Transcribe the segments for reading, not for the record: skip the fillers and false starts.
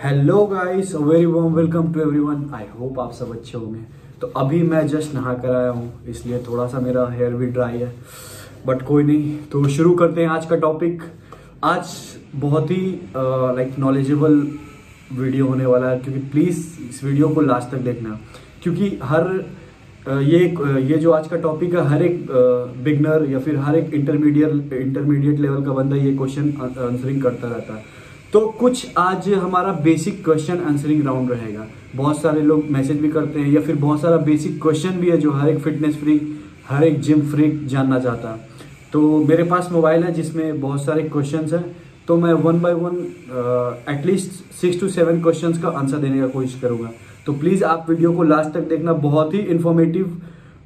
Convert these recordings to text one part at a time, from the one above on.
Hello guys, very warm welcome to everyone. I hope आप सब अच्छे होंगे। तो अभी मैं जस्ट नहा कर आया हूँ, इसलिए थोड़ा सा मेरा हेयर भी ड्राई है, बट कोई नहीं। तो शुरू करते हैं आज का टॉपिक। आज बहुत ही नॉलेजेबल वीडियो होने वाला है, क्योंकि प्लीज़ इस वीडियो को लास्ट तक देखना, क्योंकि ये जो आज का टॉपिक है, हर एक बिगनर या फिर हर एक इंटरमीडिएट लेवल का बंदा ये क्वेश्चन आंसरिंग करता रहता है। तो कुछ आज हमारा बेसिक क्वेश्चन आंसरिंग राउंड रहेगा। बहुत सारे लोग मैसेज भी करते हैं, या फिर बहुत सारा बेसिक क्वेश्चन भी है जो हर एक फिटनेस फ्रीक, हर एक जिम फ्रीक जानना चाहता है। तो मेरे पास मोबाइल है जिसमें बहुत सारे क्वेश्चंस हैं, तो मैं one by one at least 6 to 7 questions का आंसर देने का कोशिश करूंगा। तो प्लीज़ आप वीडियो को लास्ट तक देखना, बहुत ही इंफॉर्मेटिव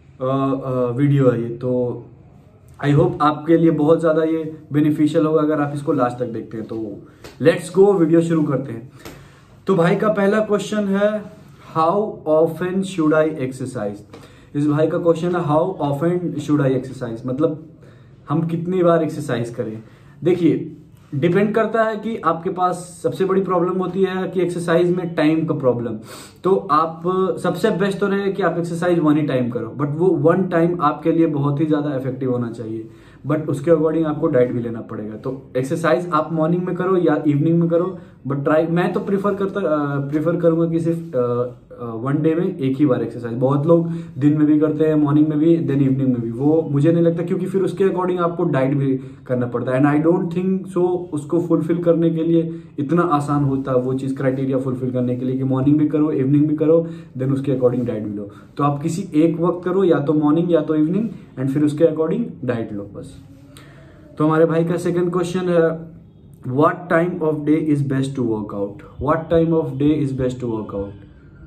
वीडियो है ये। तो आई होप आपके लिए बहुत ज़्यादा ये बेनिफिशियल होगा अगर आप इसको लास्ट तक देखते हैं। तो लेट्स गो, वीडियो शुरू करते हैं। तो भाई का पहला क्वेश्चन है, how often should I exercise. इस भाई का क्वेश्चन है, how often should I exercise, मतलब हम कितनी बार एक्सरसाइज करें। देखिए, डिपेंड करता है कि आपके पास सबसे बड़ी प्रॉब्लम होती है कि एक्सरसाइज में टाइम का प्रॉब्लम। तो आप सबसे बेस्ट तो रहे कि आप एक्सरसाइज वन ही टाइम करो, बट वो वन टाइम आपके लिए बहुत ही ज्यादा इफेक्टिव होना चाहिए। बट उसके अकॉर्डिंग आपको डाइट भी लेना पड़ेगा। तो एक्सरसाइज आप मॉर्निंग में करो या इवनिंग में करो, बट ट्राई, मैं तो प्रीफर करूंगा कि सिर्फ वन डे में एक ही बार एक्सरसाइज। बहुत लोग दिन में भी करते हैं, मॉर्निंग में भी, देन इवनिंग में भी। वो मुझे नहीं लगता, क्योंकि फिर उसके अकॉर्डिंग आपको डाइट भी करना पड़ता है। And I don't think so उसको फुलफिल करने के लिए इतना आसान होता है वो चीज, क्राइटेरिया फुलफिल करने के लिए कि मॉर्निंग भी करो, इवनिंग भी करो, देन उसके अकॉर्डिंग डाइट भी लो। तो आप किसी एक वक्त करो, या तो मॉर्निंग या तो इवनिंग, एंड फिर उसके अकॉर्डिंग डाइट लो, बस। तो हमारे भाई का सेकेंड क्वेश्चन है, what time of day is best to workout. What time of day is best to workout.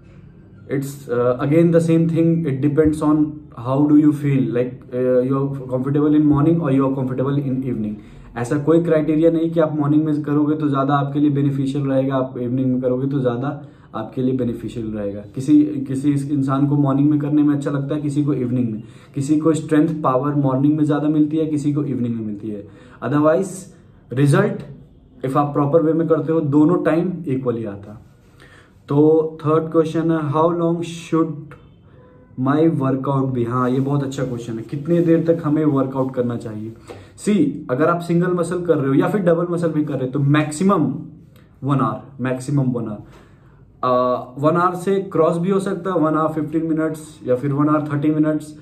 It's again the same thing. It depends on how do you feel, like you're comfortable in morning or you're comfortable in evening. ऐसा कोई criteria नहीं कि आप morning में करोगे तो ज्यादा आपके लिए बेनिफिशियल रहेगा, आप इवनिंग में करोगे तो ज्यादा आपके लिए बेनिफिशियल रहेगा। किसी इंसान को मॉर्निंग में करने में अच्छा लगता है, किसी को इवनिंग में। किसी को स्ट्रेंथ पावर मॉर्निंग में ज्यादा मिलती है, किसी को इवनिंग में मिलती है। अदरवाइज रिजल्ट इफ आप प्रॉपर वे में करते हो, दोनों टाइम इक्वली आता है। तो थर्ड क्वेश्चन है, how long should my workout be. हाँ, ये बहुत अच्छा क्वेश्चन है, कितनी देर तक हमें वर्कआउट करना चाहिए। सी, अगर आप सिंगल मसल कर रहे हो या फिर डबल मसल भी कर रहे हो तो maximum 1 hour, maximum 1 hour. 1 hour से क्रॉस भी हो सकता है, 1 आवर 15 मिनट्स या फिर 1 hour 30 minutes,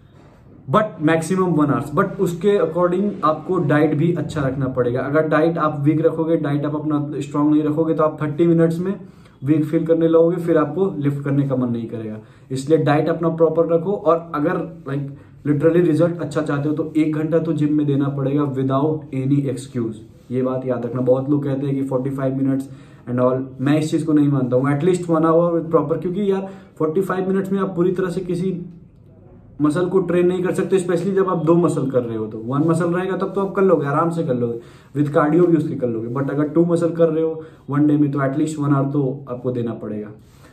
but maximum 1 hours. But उसके अकॉर्डिंग आपको डाइट भी अच्छा रखना पड़ेगा। अगर डाइट आप वीक रखोगे, डाइट आप अपना स्ट्रांग नहीं रखोगे, तो आप 30 मिनट्स में वीक फील करने लगोगे, फिर आपको लिफ्ट करने का मन नहीं करेगा। इसलिए डाइट अपना प्रॉपर रखो, और अगर लिटरली रिजल्ट अच्छा चाहते हो तो 1 घंटा तो जिम में देना पड़ेगा विदाउट एनी एक्सक्यूज। ये बात याद रखना। बहुत लोग कहते हैं कि 45 मिनट्स एंड ऑल, मैं इस चीज को नहीं मानता हूँ। एटलीस्ट 1 आवर विद प्रॉपर, क्योंकि यार 45 मिनट्स में आप पूरी तरह से किसी मसल को ट्रेन नहीं कर सकते, स्पेशली जब आप 2 मसल कर रहे हो। तो 1 मसल रहेगा तब तो आप कर लोगे, आराम से कर लोगे, विद कार्डियो भी उसके कर लोगे। बट अगर 2 मसल कर रहे हो 1 डे में, तो एटलीस्ट 1 आवर तो आपको देना पड़ेगा।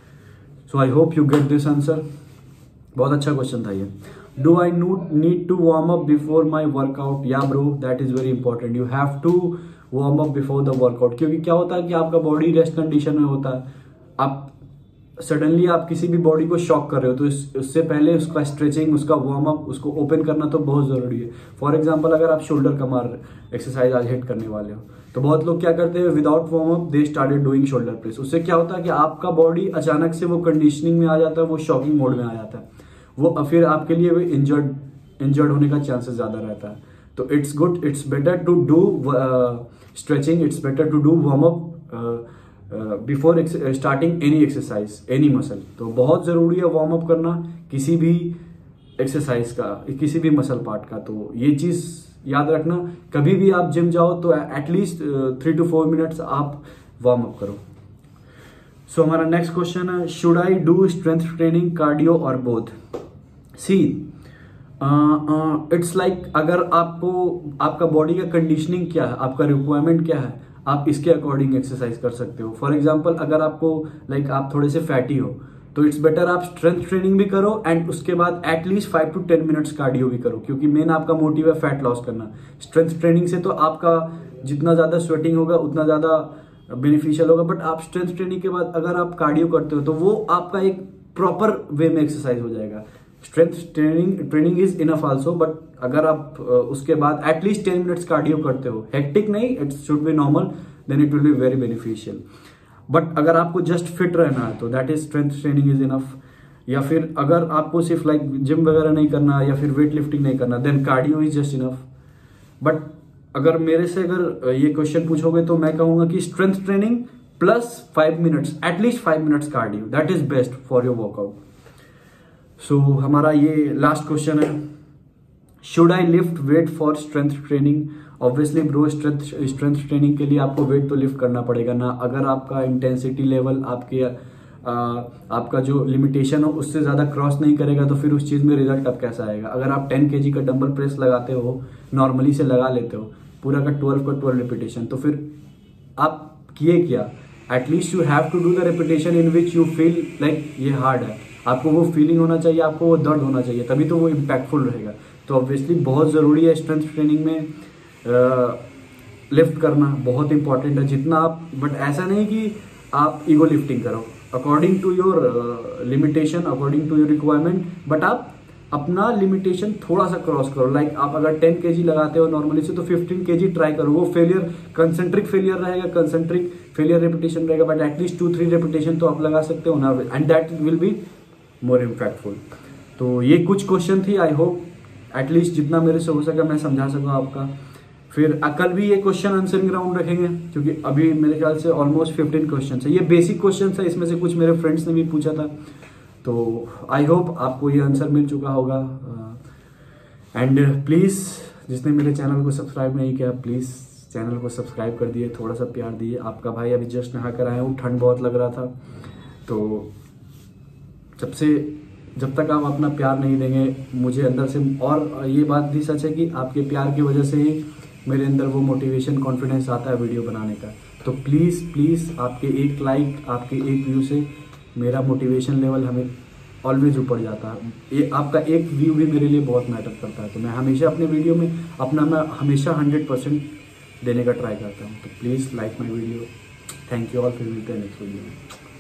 So I hope you get this answer. बहुत अच्छा क्वेश्चन था ये। Do I need to warm up before my workout. Yeah bro, that is very important. You have to warm up before the workout, क्योंकि क्या होता है कि आपका बॉडी रेस्ट कंडीशन में होता है। आप सडनली आप किसी भी बॉडी को शॉक कर रहे हो, तो उससे पहले उसका स्ट्रेचिंग, उसका वार्म अप, उसको ओपन करना तो बहुत जरूरी है। फॉर एग्जांपल, अगर आप शोल्डर कमार एक्सरसाइज आज हिट करने वाले हो, तो बहुत लोग क्या करते हैं, without warm up they started doing shoulder press. उससे क्या होता है कि आपका बॉडी अचानक से वो कंडीशनिंग में आ जाता है, वो शॉकिंग मोड में आ जाता है, वो फिर आपके लिए इंजर्ड होने का चांसेस ज्यादा रहता है। तो it's good, it's better to do stretching, it's better to do warm up before starting any exercise, any muscle. तो बहुत जरूरी है वार्म अप करना किसी भी एक्सरसाइज का, किसी भी मसल पार्ट का। तो ये चीज याद रखना, कभी भी आप जिम जाओ तो एटलीस्ट 3 to 4 मिनट्स आप वार्म अप करो। सो हमारा नेक्स्ट क्वेश्चन है, should I do strength training, cardio और बोथ। सी, इट्स लाइक, अगर आपको आपका बॉडी का कंडीशनिंग क्या है, आपका रिक्वायरमेंट क्या है, आप इसके अकॉर्डिंग एक्सरसाइज कर सकते हो। फॉर एग्जाम्पल, अगर आपको आप थोड़े से फैटी हो, तो इट्स बेटर आप स्ट्रेंथ ट्रेनिंग भी करो, एंड उसके बाद एटलीस्ट 5 to 10 मिनट्स कार्डियो भी करो, क्योंकि मेन आपका मोटिव है फैट लॉस करना। स्ट्रेंथ ट्रेनिंग से तो आपका जितना ज्यादा स्वेटिंग होगा, उतना ज्यादा बेनिफिशियल होगा। बट आप स्ट्रेंथ ट्रेनिंग के बाद अगर आप कार्डियो करते हो तो वो आपका एक प्रॉपर वे में एक्सरसाइज हो जाएगा। Strength training is enough also, but अगर आप उसके बाद एटलीस्ट 10 मिनट्स कार्डियो करते हो, हेक्टिक नहीं, it should be normal, then it will be very beneficial. But अगर आपको जस्ट फिट रहना है तो that is strength training is enough. या फिर अगर आपको सिर्फ लाइक जिम वगैरह नहीं करना या फिर वेट लिफ्टिंग नहीं करना, then cardio is just enough. But अगर मेरे से अगर ये क्वेश्चन पूछोगे तो मैं कहूंगा कि strength training plus 5 minutes, at least 5 minutes cardio, that is best for your workout. So हमारा ये लास्ट क्वेश्चन है, should I lift weight for strength training? Obviously bro, strength training के लिए आपको वेट तो लिफ्ट करना पड़ेगा ना। अगर आपका इंटेंसिटी लेवल आपका जो लिमिटेशन हो उससे ज्यादा क्रॉस नहीं करेगा तो फिर उस चीज में रिजल्ट अब कैसा आएगा। अगर आप 10 kg का डंबल प्रेस लगाते हो, नॉर्मली से लगा लेते हो पूरा का 12 रिपीटेशन, तो फिर आप किए क्या? At least you have to do the repetition in which you feel like ये हार्ड है। आपको वो फीलिंग होना चाहिए, आपको वो दर्द होना चाहिए, तभी तो वो इम्पैक्टफुल रहेगा। तो ऑब्वियसली बहुत जरूरी है स्ट्रेंथ ट्रेनिंग में लिफ्ट करना, बहुत इंपॉर्टेंट है जितना आप, बट ऐसा नहीं कि आप ईगो लिफ्टिंग करो, according to your limitation, according to your requirement, but आप अपना लिमिटेशन थोड़ा सा क्रॉस करो। लाइक आप अगर 10 kg लगाते हो नॉर्मली से तो 15 kg ट्राई करो। वो फेलियर कंसेंट्रिक फेलियर रहेगा, कंसेंट्रिक फेलियर रेपिटेशन रहेगा, बट एटलीस्ट 2-3 रेपिटेशन तो आप लगा सकते हो ना, and that will be more impactful. तो ये कुछ क्वेश्चन थी, आई होप एटलीस्ट जितना मेरे से हो सका मैं समझा सकूँ आपका। फिर कल भी ये क्वेश्चन आंसरिंग राउंड रखेंगे, क्योंकि अभी मेरे ख्याल से ऑलमोस्ट 15 क्वेश्चन है। ये बेसिक क्वेश्चन है, इसमें से कुछ मेरे फ्रेंड्स ने भी पूछा था, तो आई होप आपको ये आंसर मिल चुका होगा। एंड प्लीज़ जिसने मेरे चैनल को सब्सक्राइब नहीं किया, प्लीज़ चैनल को सब्सक्राइब कर दिए, थोड़ा सा प्यार दिए। आपका भाई अभी जस्ट नहा कर आया हूँ, ठंड बहुत लग रहा था, तो जब तक आप अपना प्यार नहीं देंगे मुझे अंदर से, और ये बात भी सच है कि आपके प्यार की वजह से ही मेरे अंदर वो मोटिवेशन, कॉन्फिडेंस आता है वीडियो बनाने का। तो प्लीज़ आपके एक लाइक, आपके एक व्यू से मेरा मोटिवेशन लेवल हमें ऑलवेज ऊपर जाता है। ये आपका एक व्यू भी मेरे लिए बहुत मैटर करता है। तो मैं हमेशा अपने वीडियो में मैं हमेशा 100% देने का ट्राई करता हूँ। तो please like my video. Thank you all, फिर मिलते हैं नेक्स्ट वीडियो में।